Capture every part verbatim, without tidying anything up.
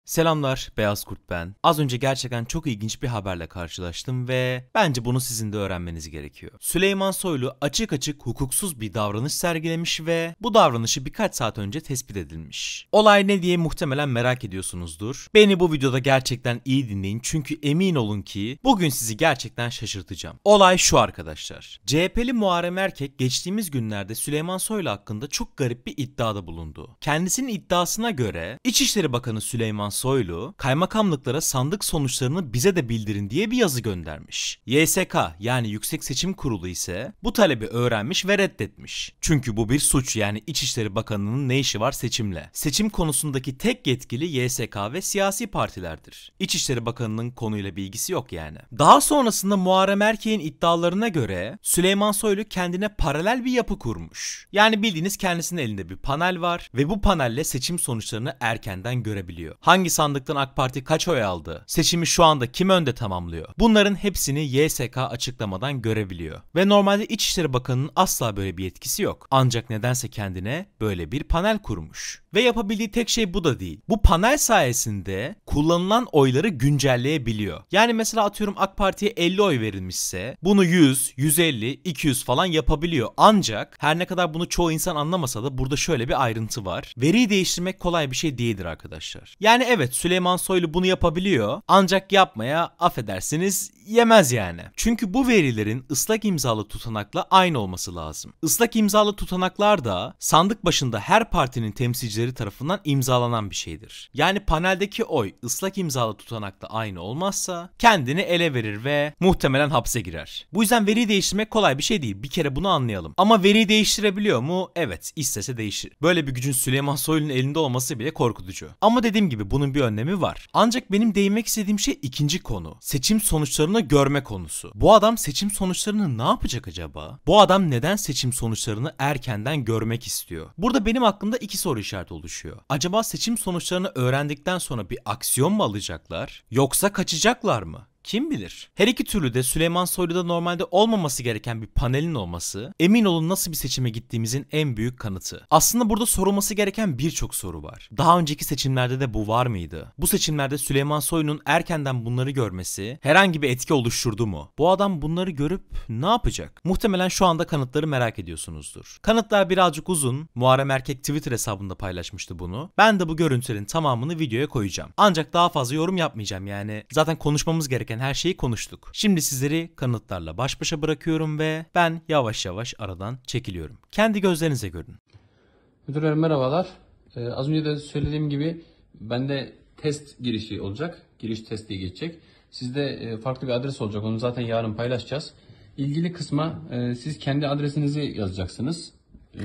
Selamlar, Beyaz Kurt ben. Az önce gerçekten çok ilginç bir haberle karşılaştım ve bence bunu sizin de öğrenmeniz gerekiyor. Süleyman Soylu açık açık hukuksuz bir davranış sergilemiş ve bu davranışı birkaç saat önce tespit edilmiş. Olay ne diye muhtemelen merak ediyorsunuzdur. Beni bu videoda gerçekten iyi dinleyin çünkü emin olun ki bugün sizi gerçekten şaşırtacağım. Olay şu arkadaşlar. C H P'li Muharrem Erkek geçtiğimiz günlerde Süleyman Soylu hakkında çok garip bir iddiada bulundu. Kendisinin iddiasına göre İçişleri Bakanı Süleyman Soylu, kaymakamlıklara sandık sonuçlarını bize de bildirin diye bir yazı göndermiş. Y S K yani Yüksek Seçim Kurulu ise bu talebi öğrenmiş ve reddetmiş. Çünkü bu bir suç, yani İçişleri Bakanı'nın ne işi var seçimle? Seçim konusundaki tek yetkili Y S K ve siyasi partilerdir. İçişleri Bakanı'nın konuyla bir ilgisi yok yani. Daha sonrasında Muharrem Erkek'in iddialarına göre Süleyman Soylu kendine paralel bir yapı kurmuş. Yani bildiğiniz kendisinin elinde bir panel var ve bu panelle seçim sonuçlarını erkenden görebiliyor. Hangi sandıktan AK Parti kaç oy aldı? Seçimi şu anda kim önde tamamlıyor? Bunların hepsini Y S K açıklamadan görebiliyor. Ve normalde İçişleri Bakanı'nın asla böyle bir yetkisi yok. Ancak nedense kendine böyle bir panel kurmuş. Ve yapabildiği tek şey bu da değil. Bu panel sayesinde kullanılan oyları güncelleyebiliyor. Yani mesela atıyorum AK Parti'ye elli oy verilmişse bunu yüz, yüz elli, iki yüz falan yapabiliyor. Ancak her ne kadar bunu çoğu insan anlamasa da burada şöyle bir ayrıntı var. Veriyi değiştirmek kolay bir şey değildir arkadaşlar. Yani evet, Süleyman Soylu bunu yapabiliyor ancak yapmaya, affedersiniz, yemez yani. Çünkü bu verilerin ıslak imzalı tutanakla aynı olması lazım. Islak imzalı tutanaklar da sandık başında her partinin temsilcileri tarafından imzalanan bir şeydir. Yani paneldeki oy ıslak imzalı tutanakla aynı olmazsa kendini ele verir ve muhtemelen hapse girer. Bu yüzden veriyi değiştirmek kolay bir şey değil. Bir kere bunu anlayalım. Ama veriyi değiştirebiliyor mu? Evet, istese değişir. Böyle bir gücün Süleyman Soylu'nun elinde olması bile korkutucu. Ama dediğim gibi bunun bir önlemi var. Ancak benim değinmek istediğim şey ikinci konu. Seçim sonuçlarını görme konusu. Bu adam seçim sonuçlarını ne yapacak acaba? Bu adam neden seçim sonuçlarını erkenden görmek istiyor? Burada benim aklımda iki soru işareti oluşuyor. Acaba seçim sonuçlarını öğrendikten sonra bir aksiyon mu alacaklar? Yoksa kaçacaklar mı? Kim bilir? Her iki türlü de Süleyman Soylu'da normalde olmaması gereken bir panelin olması, emin olun nasıl bir seçime gittiğimizin en büyük kanıtı. Aslında burada sorulması gereken birçok soru var. Daha önceki seçimlerde de bu var mıydı? Bu seçimlerde Süleyman Soylu'nun erkenden bunları görmesi herhangi bir etki oluşturdu mu? Bu adam bunları görüp ne yapacak? Muhtemelen şu anda kanıtları merak ediyorsunuzdur. Kanıtlar birazcık uzun. Muharrem Erkek Twitter hesabında paylaşmıştı bunu. Ben de bu görüntülerin tamamını videoya koyacağım. Ancak daha fazla yorum yapmayacağım yani. Zaten konuşmamız gereken her şeyi konuştuk. Şimdi sizleri kanıtlarla baş başa bırakıyorum ve ben yavaş yavaş aradan çekiliyorum. Kendi gözlerinize görün. Müdürlerim merhabalar. Ee, az önce de söylediğim gibi bende test girişi olacak. Giriş testi geçecek. Sizde e, farklı bir adres olacak. Onu zaten yarın paylaşacağız. İlgili kısma e, siz kendi adresinizi yazacaksınız. Ee,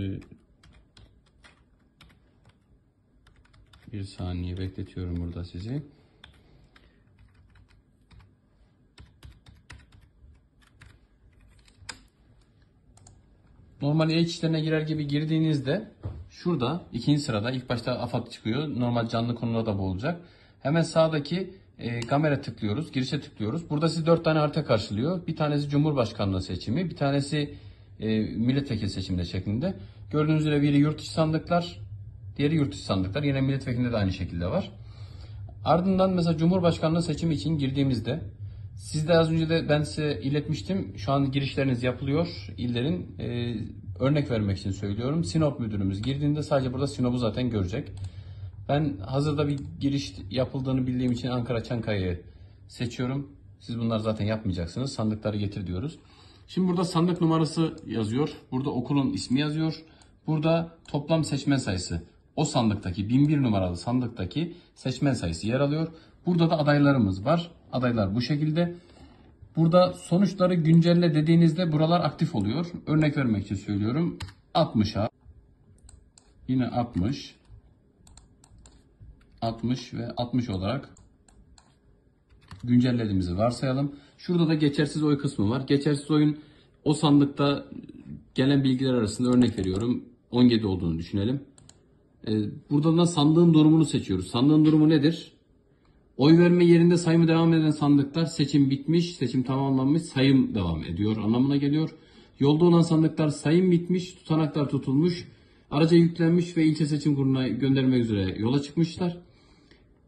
bir saniye bekletiyorum burada sizi. Normal e-işlerine girer gibi girdiğinizde şurada ikinci sırada ilk başta AFAD çıkıyor. Normal canlı konuda da bu olacak. Hemen sağdaki e, kamera tıklıyoruz. Girişe tıklıyoruz. Burada sizi dört tane harita karşılıyor. Bir tanesi Cumhurbaşkanlığı seçimi. Bir tanesi e, milletvekili seçiminde şeklinde. Gördüğünüz üzere biri yurt dışı sandıklar. Diğeri yurt dışı sandıklar. Yine milletvekilinde de aynı şekilde var. Ardından mesela Cumhurbaşkanlığı seçimi için girdiğimizde siz de az önce de ben size iletmiştim. Şu an girişleriniz yapılıyor. İllerin e, örnek vermek için söylüyorum. Sinop müdürümüz girdiğinde sadece burada Sinop'u zaten görecek. Ben hazırda bir giriş yapıldığını bildiğim için Ankara Çankaya'yı seçiyorum. Siz bunlar zaten yapmayacaksınız. Sandıkları getir diyoruz. Şimdi burada sandık numarası yazıyor. Burada okulun ismi yazıyor. Burada toplam seçmen sayısı. O sandıktaki bin bir numaralı sandıktaki seçmen sayısı yer alıyor. Burada da adaylarımız var. Adaylar bu şekilde. Burada sonuçları güncelle dediğinizde buralar aktif oluyor. Örnek vermek için söylüyorum. altmışa yine altmış altmış ve altmış olarak güncellediğimizi varsayalım. Şurada da geçersiz oy kısmı var. Geçersiz oyun o sandıkta gelen bilgiler arasında örnek veriyorum. on yedi olduğunu düşünelim. Buradan da sandığın durumunu seçiyoruz. Sandığın durumu nedir? Oy verme yerinde sayımı devam eden sandıklar seçim bitmiş, seçim tamamlanmış, sayım devam ediyor anlamına geliyor. Yolda olan sandıklar sayım bitmiş, tutanaklar tutulmuş, araca yüklenmiş ve ilçe seçim kuruluna göndermek üzere yola çıkmışlar.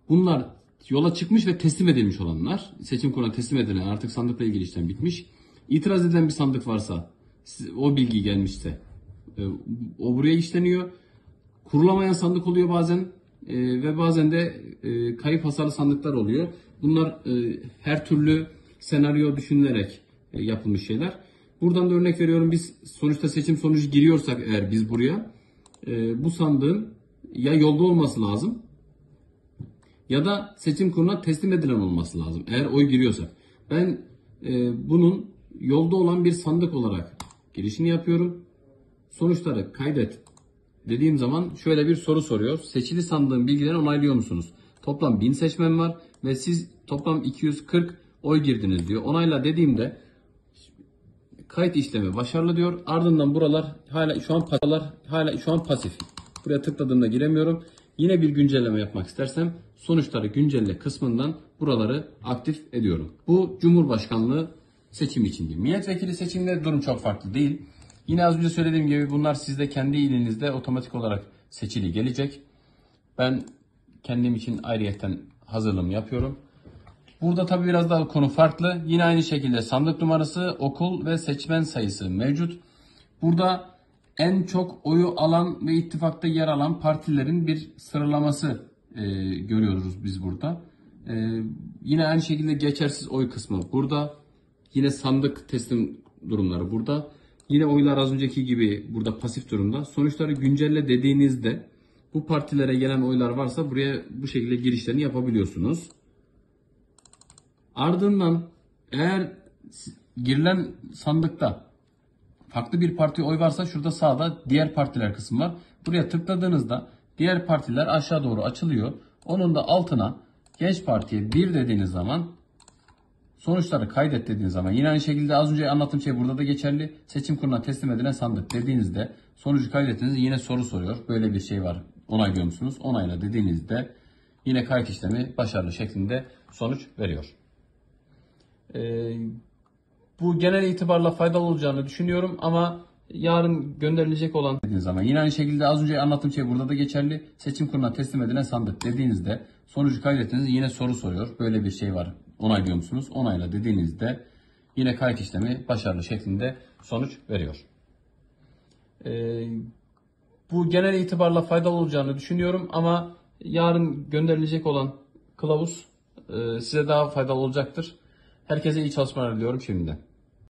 Bunlar yola çıkmış ve teslim edilmiş olanlar. Seçim kuruluna teslim edilen, artık sandıkla ilgili işlem bitmiş. İtiraz edilen bir sandık varsa, o bilgi gelmişse e, o buraya işleniyor. Kurulamayan sandık oluyor bazen e, ve bazen de e, kayıp hasarlı sandıklar oluyor. Bunlar e, her türlü senaryo düşünülerek e, yapılmış şeyler. Buradan da örnek veriyorum, biz sonuçta seçim sonucu giriyorsak eğer biz buraya e, bu sandığın ya yolda olması lazım ya da seçim kuruluna teslim edilen olması lazım eğer oy giriyorsak. Ben e, bunun yolda olan bir sandık olarak girişini yapıyorum. Sonuçları kaydet dediğim zaman şöyle bir soru soruyor. Seçili sandığın bilgilerini onaylıyor musunuz? Toplam bin seçmen var ve siz toplam iki yüz kırk oy girdiniz diyor. Onayla dediğimde kayıt işlemi başarılı diyor. Ardından buralar hala şu an paralar hala şu an pasif. Buraya tıkladığımda giremiyorum. Yine bir güncelleme yapmak istersem sonuçları güncelle kısmından buraları aktif ediyorum. Bu Cumhurbaşkanlığı seçimi için. Milletvekili seçiminde durum çok farklı değil. Yine az önce söylediğim gibi bunlar sizde kendi ilinizde otomatik olarak seçili gelecek. Ben kendim için ayrıyetten hazırlığımı yapıyorum. Burada tabii biraz daha konu farklı. Yine aynı şekilde sandık numarası, okul ve seçmen sayısı mevcut. Burada en çok oyu alan ve ittifakta yer alan partilerin bir sıralaması e, görüyoruz biz burada. E, yine aynı şekilde geçersiz oy kısmı burada. Yine sandık teslim durumları burada. Yine oylar az önceki gibi burada pasif durumda. Sonuçları güncelle dediğinizde bu partilere gelen oylar varsa buraya bu şekilde girişlerini yapabiliyorsunuz. Ardından eğer girilen sandıkta farklı bir partiye oy varsa şurada sağda diğer partiler kısmı var. Buraya tıkladığınızda diğer partiler aşağı doğru açılıyor. Onun da altına Genç Parti'ye bir dediğiniz zaman, sonuçları kaydet dediğiniz zaman, yine aynı şekilde az önce anlattığım şey burada da geçerli. Seçim kuruluna teslim edilen sandık dediğinizde sonucu kaydettiğinizde yine soru soruyor. Böyle bir şey var, onaylıyor musunuz? Onayla dediğinizde yine kayıt işlemi başarılı şeklinde sonuç veriyor. Ee, bu genel itibarla faydalı olacağını düşünüyorum ama yarın gönderilecek olan dediğiniz zaman yine aynı şekilde az önce anlattığım şey burada da geçerli. Seçim kuruluna teslim edilen sandık dediğinizde sonucu kaydettiğinizde yine soru soruyor. Böyle bir şey var, onaylıyor musunuz? Onayla dediğinizde yine kayıt işlemi başarılı şeklinde sonuç veriyor. Ee, bu genel itibarla faydalı olacağını düşünüyorum ama yarın gönderilecek olan kılavuz e, size daha faydalı olacaktır. Herkese iyi çalışmalar diliyorum şimdiden.